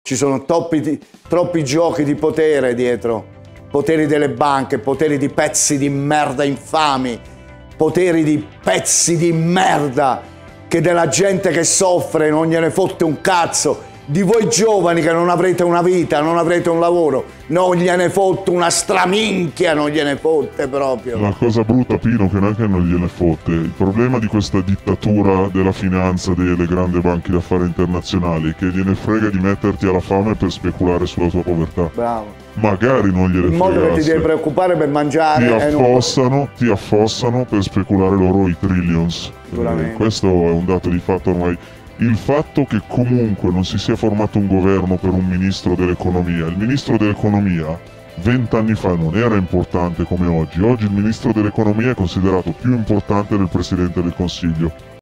Ci sono troppi giochi di potere dietro, poteri delle banche, poteri di pezzi di merda infami, poteri di pezzi di merda che della gente che soffre non gliene fotte un cazzo. Di voi giovani che non avrete una vita, non avrete un lavoro, non gliene fotte una straminchia, non gliene fotte proprio. La cosa brutta, Pino, che neanche non gliene fotte. Il problema di questa dittatura della finanza delle grandi banche d'affari internazionali è che gliene frega di metterti alla fame per speculare sulla tua povertà. Bravo. Magari non gliene frega. In modo che ti devi preoccupare per mangiare. Ti affossano per speculare loro i trillions. Questo è un dato di fatto ormai. Il fatto che comunque non si sia formato un governo per un ministro dell'economia. Il ministro dell'economia 20 anni fa non era importante come oggi. Oggi il ministro dell'economia è considerato più importante del presidente del Consiglio.